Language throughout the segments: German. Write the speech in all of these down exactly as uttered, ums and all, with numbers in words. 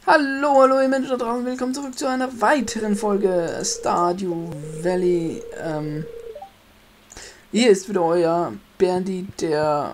Hallo, hallo ihr Menschen da draußen, willkommen zurück zu einer weiteren Folge Stardew Valley. Ähm, hier ist wieder euer Berndi, der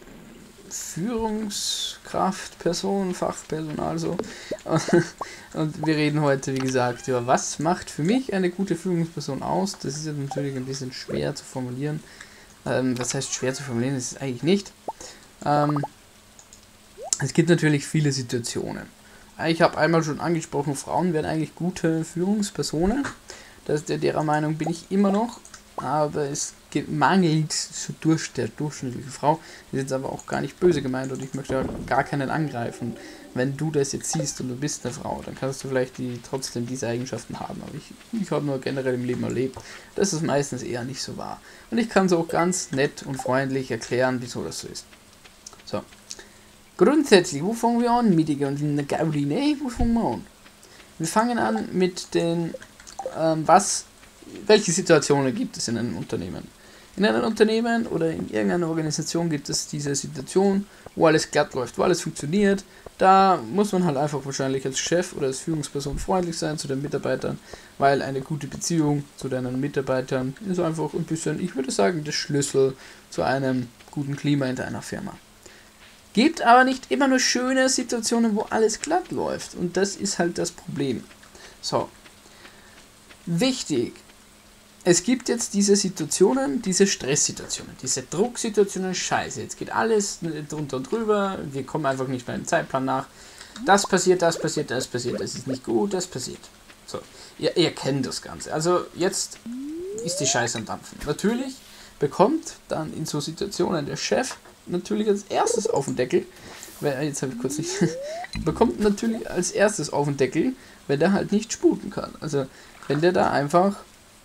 Führungskraft, Person, Fachpersonal so. Und wir reden heute, wie gesagt, über was macht für mich eine gute Führungsperson aus. Das ist jetzt natürlich ein bisschen schwer zu formulieren. Ähm, was heißt schwer zu formulieren? Das ist eigentlich nicht. Ähm, es gibt natürlich viele Situationen. Ich habe einmal schon angesprochen, Frauen wären eigentlich gute Führungspersonen. Das, der, derer Meinung bin ich immer noch. Aber es mangelt so durch der durchschnittliche Frau. Das ist jetzt aber auch gar nicht böse gemeint und ich möchte gar keinen angreifen. Wenn du das jetzt siehst und du bist eine Frau, dann kannst du vielleicht die, trotzdem diese Eigenschaften haben. Aber ich, ich habe nur generell im Leben erlebt, dass es meistens eher nicht so war. Und ich kann es auch ganz nett und freundlich erklären, wieso das so ist. So. Grundsätzlich, wo fangen wir an, Mittige und in der Gaudi? Ne, wo fangen wir an? Wir fangen an mit den, ähm, was, welche Situationen gibt es in einem Unternehmen? In einem Unternehmen oder in irgendeiner Organisation gibt es diese Situation, wo alles glatt läuft, wo alles funktioniert. Da muss man halt einfach wahrscheinlich als Chef oder als Führungsperson freundlich sein zu den Mitarbeitern, weil eine gute Beziehung zu deinen Mitarbeitern ist einfach ein bisschen, ich würde sagen, der Schlüssel zu einem guten Klima in deiner Firma. Gibt aber nicht immer nur schöne Situationen, wo alles glatt läuft. Und das ist halt das Problem. So. Wichtig. Es gibt jetzt diese Situationen, diese Stresssituationen, diese Drucksituationen, scheiße. Jetzt geht alles drunter und drüber. Wir kommen einfach nicht mehr im Zeitplan nach. Das passiert, das passiert, das passiert. Das ist nicht gut, das passiert. So. Ihr, ihr kennt das Ganze. Also jetzt ist die Scheiße am Dampfen. Natürlich bekommt dann in so Situationen der Chef natürlich als erstes auf den Deckel, weil, jetzt habe ich kurz nicht, bekommt natürlich als erstes auf den Deckel, wenn der halt nicht sputen kann. Also wenn der da einfach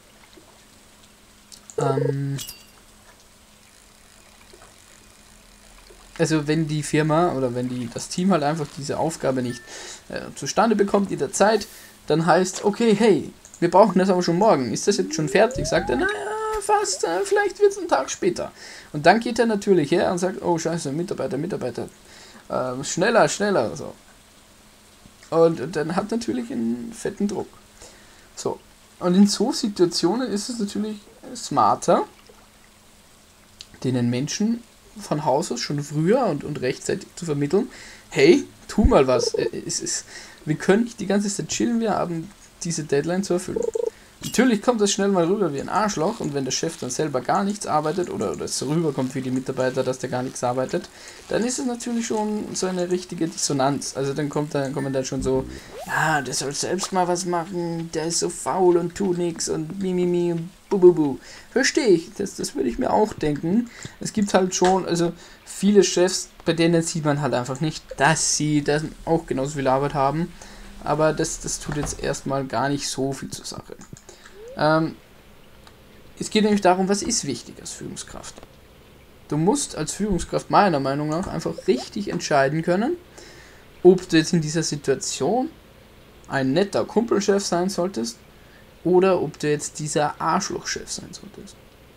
ähm, also wenn die Firma oder wenn die das Team halt einfach diese Aufgabe nicht äh, zustande bekommt in der Zeit, dann heißt, okay, hey, wir brauchen das aber schon morgen. Ist das jetzt schon fertig? Sagt er, naja, fast, äh, vielleicht wird es einen Tag später. Und dann geht er natürlich her und sagt, oh scheiße, Mitarbeiter, Mitarbeiter, äh, schneller, schneller. So. Und, und dann hat natürlich einen fetten Druck. So. Und in so Situationen ist es natürlich smarter, den Menschen von Haus aus schon früher und, und rechtzeitig zu vermitteln, hey, tu mal was. Es ist, wir können nicht die ganze Zeit chillen, wir haben diese Deadline zu erfüllen. Natürlich kommt das schnell mal rüber wie ein Arschloch und wenn der Chef dann selber gar nichts arbeitet oder, oder es so rüberkommt wie die Mitarbeiter, dass der gar nichts arbeitet, dann ist es natürlich schon so eine richtige Dissonanz. Also dann kommt dann kommen dann schon so, ja, der soll selbst mal was machen, der ist so faul und tut nichts und mimimi und bububu. Verstehe ich, das, das würde ich mir auch denken. Es gibt halt schon, also viele Chefs, bei denen sieht man halt einfach nicht, dass sie dann auch genauso viel Arbeit haben, aber das, das tut jetzt erstmal gar nicht so viel zur Sache. Ähm, es geht nämlich darum, was ist wichtig als Führungskraft. Du musst als Führungskraft meiner Meinung nach einfach richtig entscheiden können, ob du jetzt in dieser Situation ein netter Kumpelchef sein solltest oder ob du jetzt dieser Arschlochchef sein solltest.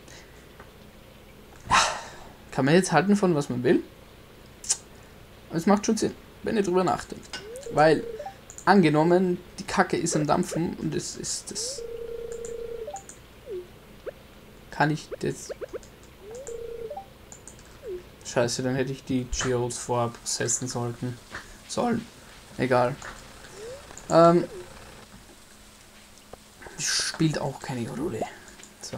Ja, kann man jetzt halten von was man will. Es macht schon Sinn, wenn ihr drüber nachdenkt. Weil, angenommen, die Kacke ist am Dampfen und es ist das... Kann ich das... Scheiße, dann hätte ich die Geodes vorher processen sollten. Sollen. Egal. Ähm... Spielt auch keine Rolle. So.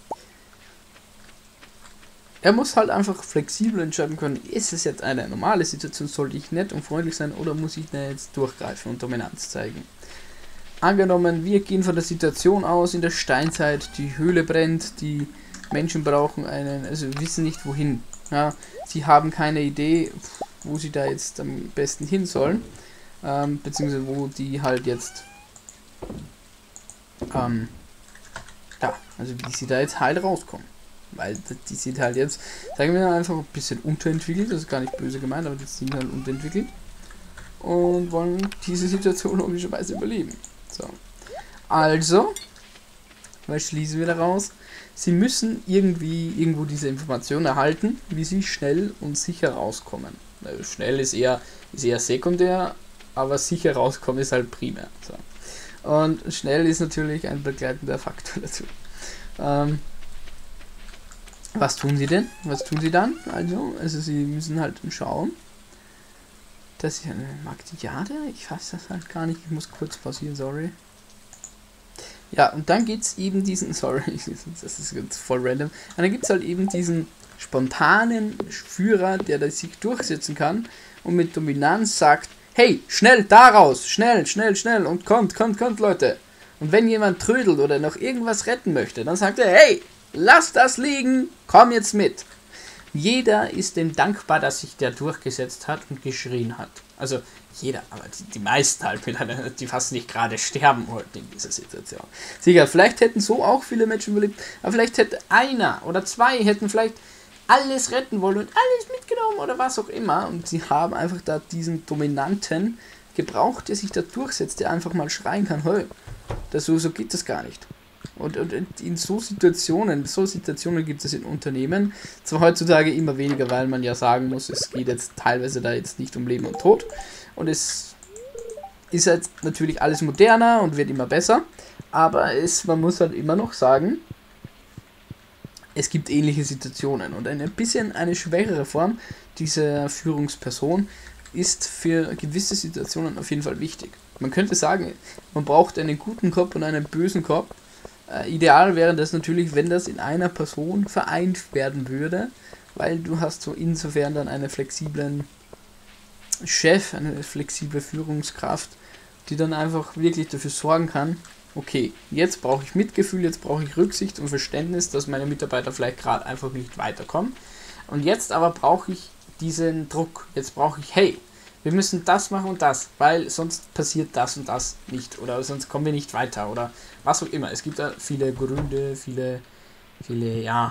Er muss halt einfach flexibel entscheiden können, ist es jetzt eine normale Situation, sollte ich nett und freundlich sein oder muss ich da jetzt durchgreifen und Dominanz zeigen. Angenommen, wir gehen von der Situation aus in der Steinzeit, die Höhle brennt, die Menschen brauchen einen, also wissen nicht wohin. Ja, sie haben keine Idee, wo sie da jetzt am besten hin sollen, ähm, beziehungsweise wo die halt jetzt, ähm, ja, also wie sie da jetzt halt rauskommen. Weil die sind halt jetzt, sagen wir einfach, ein bisschen unterentwickelt, das ist gar nicht böse gemeint, aber die sind halt unterentwickelt und wollen diese Situation logischerweise überleben. So. Also, was schließen wir daraus? Sie müssen irgendwie irgendwo diese Information erhalten, wie sie schnell und sicher rauskommen. Also schnell ist eher, ist eher sekundär, aber sicher rauskommen ist halt primär. So. Und schnell ist natürlich ein begleitender Faktor dazu. Ähm, was tun sie denn? Was tun sie dann? Also, also sie müssen halt schauen. Das ist eine Magdiade? Ich fasse das halt gar nicht. Ich muss kurz pausieren, sorry. Ja, und dann gibt es eben diesen, sorry, das ist jetzt voll random. Und dann gibt es halt eben diesen spontanen Führer, der da sich durchsetzen kann und mit Dominanz sagt, hey, schnell da raus, schnell, schnell, schnell und kommt, kommt, kommt, Leute. Und wenn jemand trödelt oder noch irgendwas retten möchte, dann sagt er, hey, lass das liegen, komm jetzt mit. Jeder ist dem dankbar, dass sich der durchgesetzt hat und geschrien hat. Also jeder, aber die, die meisten halt, mit einer, die fast nicht gerade sterben wollten in dieser Situation. Sicher, vielleicht hätten so auch viele Menschen überlebt, aber vielleicht hätte einer oder zwei hätten vielleicht alles retten wollen und alles mitgenommen oder was auch immer. Und sie haben einfach da diesen Dominanten gebraucht, der sich da durchsetzt, der einfach mal schreien kann, hey, das, so, so geht das gar nicht. Und, und in so Situationen, so Situationen gibt es in Unternehmen, zwar heutzutage immer weniger, weil man ja sagen muss, es geht jetzt teilweise da jetzt nicht um Leben und Tod. Und es ist jetzt natürlich alles moderner und wird immer besser, aber es, man muss halt immer noch sagen, es gibt ähnliche Situationen und ein bisschen eine schwächere Form dieser Führungsperson ist für gewisse Situationen auf jeden Fall wichtig. Man könnte sagen, man braucht einen guten Kopf und einen bösen Kopf. Äh, ideal wäre das natürlich, wenn das in einer Person vereint werden würde, weil du hast so insofern dann einen flexiblen Chef, eine flexible Führungskraft, die dann einfach wirklich dafür sorgen kann, okay, jetzt brauche ich Mitgefühl, jetzt brauche ich Rücksicht und Verständnis, dass meine Mitarbeiter vielleicht gerade einfach nicht weiterkommen. Und jetzt aber brauche ich diesen Druck, jetzt brauche ich, hey, wir müssen das machen und das, weil sonst passiert das und das nicht oder sonst kommen wir nicht weiter oder was auch immer. Es gibt da viele Gründe, viele, viele Ja.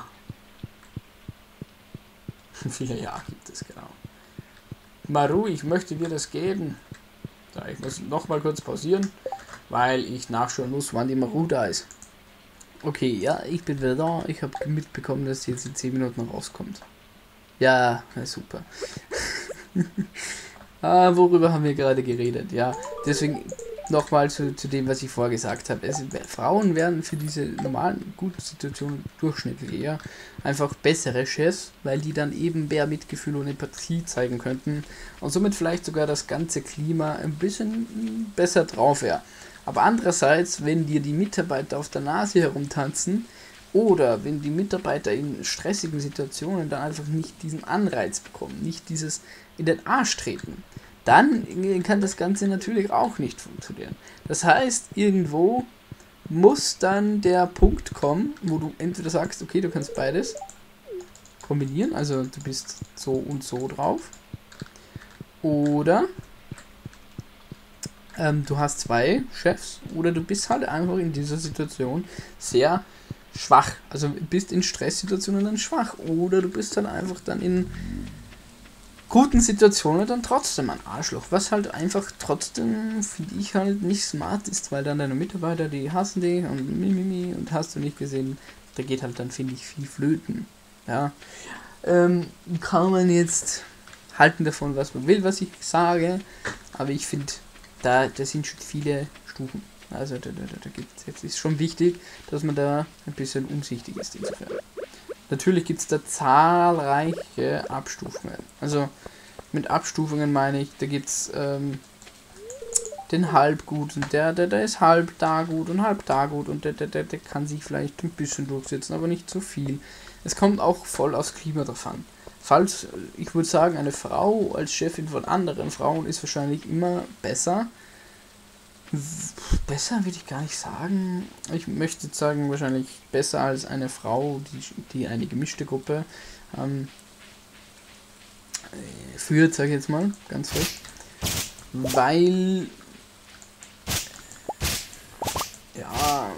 viele Ja gibt es, genau. Maru, ich möchte dir das geben. So, ich muss nochmal kurz pausieren, weil ich nachschauen muss, wann die Maru da ist. Okay, ja, ich bin wieder da. Ich habe mitbekommen, dass sie jetzt in zehn Minuten rauskommt. Ja, super. Ah, worüber haben wir gerade geredet? Ja, deswegen nochmal zu, zu dem, was ich vorher gesagt habe. Es, Frauen werden für diese normalen, guten Situationen durchschnittlich eher einfach bessere Chefs, weil die dann eben mehr Mitgefühl und Empathie zeigen könnten und somit vielleicht sogar das ganze Klima ein bisschen besser drauf wäre. Aber andererseits, wenn dir die Mitarbeiter auf der Nase herumtanzen oder wenn die Mitarbeiter in stressigen Situationen dann einfach nicht diesen Anreiz bekommen, nicht dieses in den Arsch treten, dann kann das Ganze natürlich auch nicht funktionieren. Das heißt, irgendwo muss dann der Punkt kommen, wo du entweder sagst, okay, du kannst beides kombinieren, also du bist so und so drauf, oder ähm, du hast zwei Chefs, oder du bist halt einfach in dieser Situation sehr schwach, also bist in Stresssituationen dann schwach, oder du bist dann einfach dann in guten Situationen dann trotzdem ein Arschloch, was halt einfach trotzdem, finde ich, halt nicht smart ist, weil dann deine Mitarbeiter, die hassen dich und mimimi und hast du nicht gesehen, da geht halt dann, finde ich, viel flöten. Ja, ähm, kann man jetzt halten davon, was man will, was ich sage, aber ich finde, da, da sind schon viele Stufen. Also da, da, da gibt's, jetzt ist schon wichtig, dass man da ein bisschen umsichtig ist insofern. Natürlich gibt es da zahlreiche Abstufungen. Also mit Abstufungen meine ich, da gibt es ähm, den Halbgut und der, der, der ist halb da gut und halb da gut und der, der, der, der kann sich vielleicht ein bisschen durchsetzen, aber nicht so viel. Es kommt auch voll aufs Klima drauf an. Falls, ich würde sagen, eine Frau als Chefin von anderen Frauen ist wahrscheinlich immer besser. Besser würde ich gar nicht sagen. Ich möchte jetzt sagen, wahrscheinlich besser als eine Frau, die, die eine gemischte Gruppe ähm, führt, sage ich jetzt mal, ganz frisch. Weil, ja,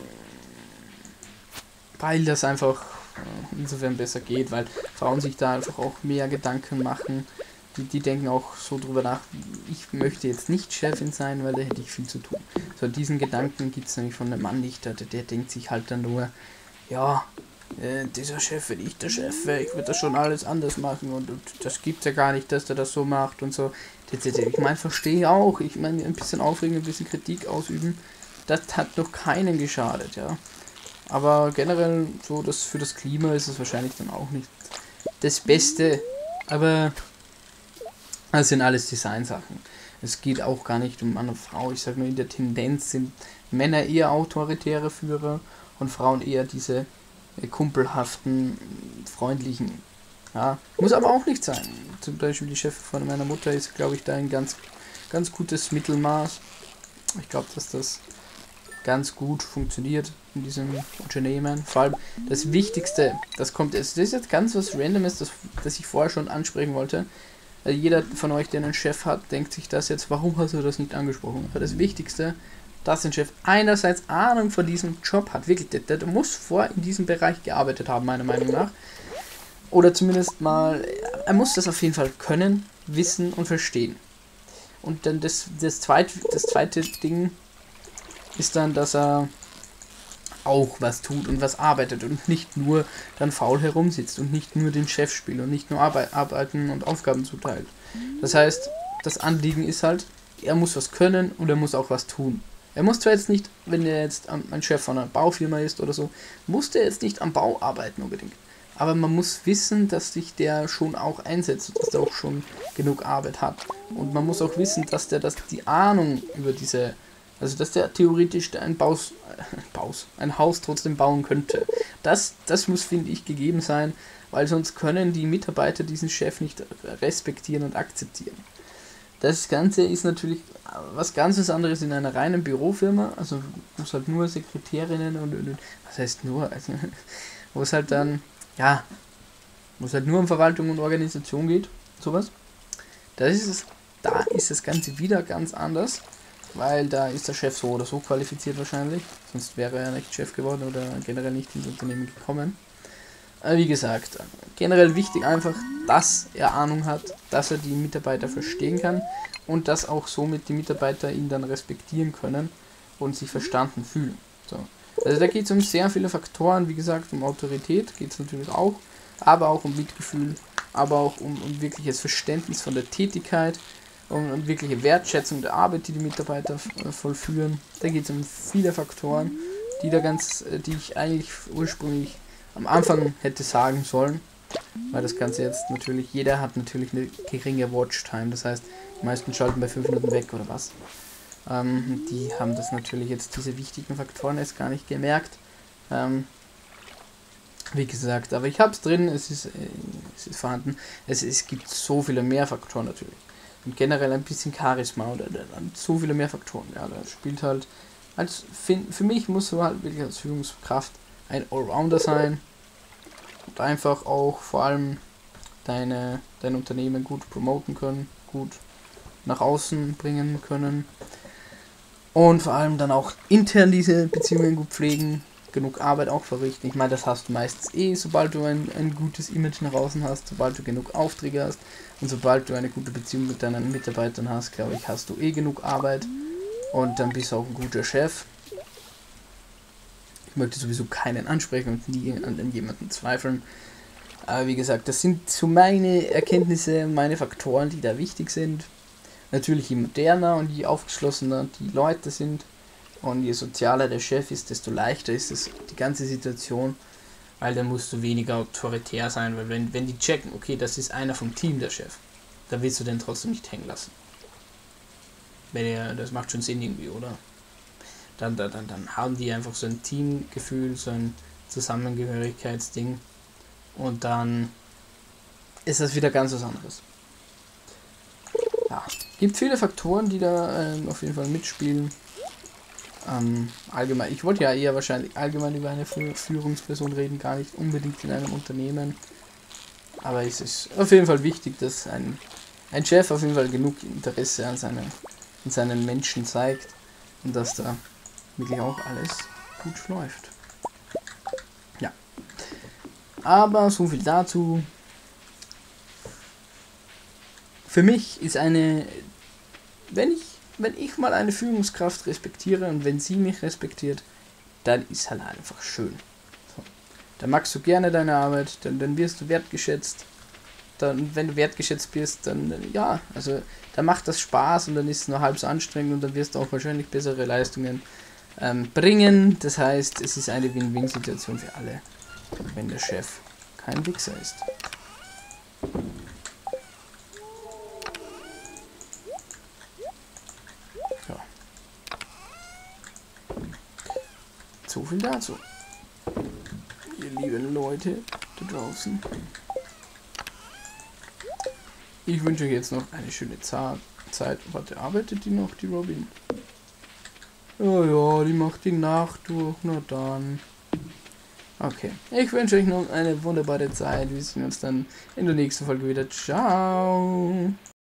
weil das einfach insofern besser geht, weil Frauen sich da einfach auch mehr Gedanken machen. Die, die denken auch so drüber nach, ich möchte jetzt nicht Chefin sein, weil da hätte ich viel zu tun. So, diesen Gedanken gibt es nämlich von dem Mann nicht. Der, der denkt sich halt dann nur, ja, äh, dieser Chef, wenn ich der Chef wäre, ich würde das schon alles anders machen und, und das gibt's ja gar nicht, dass der das so macht und so. Ich meine, verstehe auch. Ich meine, ein bisschen aufregen, ein bisschen Kritik ausüben, das hat doch keinen geschadet, ja. Aber generell, so das für das Klima ist es wahrscheinlich dann auch nicht das Beste. Aber das sind alles Designsachen. Es geht auch gar nicht um Mann und Frau. Ich sage nur, in der Tendenz sind Männer eher autoritäre Führer und Frauen eher diese äh, kumpelhaften, freundlichen. Ja, muss aber auch nicht sein. Zum Beispiel die Chefin von meiner Mutter ist, glaube ich, da ein ganz, ganz gutes Mittelmaß. Ich glaube, dass das ganz gut funktioniert in diesem Unternehmen. Vor allem das Wichtigste, das kommt, das ist jetzt ganz was Randomes, das, das ich vorher schon ansprechen wollte. Also jeder von euch, der einen Chef hat, denkt sich das jetzt, warum hast du das nicht angesprochen? Aber das Wichtigste, dass ein Chef einerseits Ahnung von diesem Job hat, wirklich, der, der muss vor in diesem Bereich gearbeitet haben, meiner Meinung nach. Oder zumindest mal, er muss das auf jeden Fall können, wissen und verstehen. Und dann das, das, zweite, das zweite Ding ist dann, dass er auch was tut und was arbeitet und nicht nur dann faul herumsitzt und nicht nur den Chef spielt und nicht nur Arbeit, arbeiten und Aufgaben zuteilt. Das heißt, das Anliegen ist halt, er muss was können und er muss auch was tun. Er muss zwar jetzt nicht, wenn er jetzt ein Chef von einer Baufirma ist oder so, muss der jetzt nicht am Bau arbeiten unbedingt. Aber man muss wissen, dass sich der schon auch einsetzt, dass der auch schon genug Arbeit hat. Und man muss auch wissen, dass der das, die Ahnung über diese, also dass der theoretisch ein Baus, äh, Baus, ein Haus trotzdem bauen könnte. Das, das muss, finde ich, gegeben sein, weil sonst können die Mitarbeiter diesen Chef nicht respektieren und akzeptieren. Das Ganze ist natürlich was ganz anderes in einer reinen Bürofirma, also wo es halt nur Sekretärinnen und, und was heißt nur, also, wo es halt dann, ja, wo es halt nur um Verwaltung und Organisation geht, sowas. Das ist es, da ist das Ganze wieder ganz anders, weil da ist der Chef so oder so qualifiziert wahrscheinlich, sonst wäre er nicht Chef geworden oder generell nicht ins Unternehmen gekommen. Aber wie gesagt, generell wichtig einfach, dass er Ahnung hat, dass er die Mitarbeiter verstehen kann und dass auch somit die Mitarbeiter ihn dann respektieren können und sich verstanden fühlen. So. Also da geht es um sehr viele Faktoren, wie gesagt, um Autorität geht es natürlich auch, aber auch um Mitgefühl, aber auch um, um wirkliches Verständnis von der Tätigkeit, um, um wirkliche Wertschätzung der Arbeit, die die Mitarbeiter äh, vollführen. Da geht es um viele Faktoren, die da ganz, äh, die ich eigentlich ursprünglich am Anfang hätte sagen sollen, weil das Ganze jetzt natürlich, jeder hat natürlich eine geringe Watchtime, das heißt, die meisten schalten bei fünf Minuten weg oder was. Ähm, die haben das natürlich jetzt, diese wichtigen Faktoren jetzt gar nicht gemerkt. Ähm, wie gesagt, aber ich habe es drin, es ist, äh, es ist vorhanden. Es, es gibt so viele mehr Faktoren natürlich. Und generell ein bisschen Charisma oder, oder so viele mehr Faktoren. Ja, das spielt halt, als, für, für mich muss du halt wirklich als Führungskraft ein Allrounder sein und einfach auch vor allem deine, dein Unternehmen gut promoten können, gut nach außen bringen können und vor allem dann auch intern diese Beziehungen gut pflegen, genug Arbeit auch verrichten. Ich meine, das hast du meistens eh, sobald du ein, ein gutes Image nach außen hast, sobald du genug Aufträge hast und sobald du eine gute Beziehung mit deinen Mitarbeitern hast, glaube ich, hast du eh genug Arbeit und dann bist du auch ein guter Chef. Ich möchte sowieso keinen ansprechen und nie an, an jemanden zweifeln. Aber wie gesagt, das sind so meine Erkenntnisse, meine Faktoren, die da wichtig sind. Natürlich je moderner und je aufgeschlossener die Leute sind und je sozialer der Chef ist, desto leichter ist es die ganze Situation, weil dann musst du weniger autoritär sein, weil wenn, wenn die checken, okay, das ist einer vom Team, der Chef, dann willst du den trotzdem nicht hängen lassen. Wenn er, das macht schon Sinn irgendwie, oder? Dann, dann, dann haben die einfach so ein Teamgefühl, so ein Zusammengehörigkeitsding und dann ist das wieder ganz was anderes. Ja, gibt viele Faktoren, die da ähm, auf jeden Fall mitspielen. Ähm, allgemein, ich wollte ja eher wahrscheinlich allgemein über eine Führungsperson reden, gar nicht unbedingt in einem Unternehmen. Aber es ist auf jeden Fall wichtig, dass ein, ein Chef auf jeden Fall genug Interesse an, seine, an seinen Menschen zeigt und dass da wirklich auch alles gut läuft. Ja. Aber so viel dazu. Für mich ist eine, wenn ich, wenn ich mal eine Führungskraft respektiere und wenn sie mich respektiert, dann ist halt einfach schön. So. Dann magst du gerne deine Arbeit, dann, dann wirst du wertgeschätzt dann, wenn du wertgeschätzt wirst, dann ja, also dann macht das Spaß und dann ist es nur halb so anstrengend und dann wirst du auch wahrscheinlich bessere Leistungen ähm, bringen. Das heißt, es ist eine Win-Win-Situation für alle, wenn der Chef kein Wichser ist. Ja. So viel dazu. Ihr lieben Leute da draußen. Ich wünsche euch jetzt noch eine schöne Za- Zeit. Warte, arbeitet die noch, die Robin? Ja, ja, die macht die Nacht durch. Na dann. Okay. Ich wünsche euch noch eine wunderbare Zeit. Wir sehen uns dann in der nächsten Folge wieder. Ciao.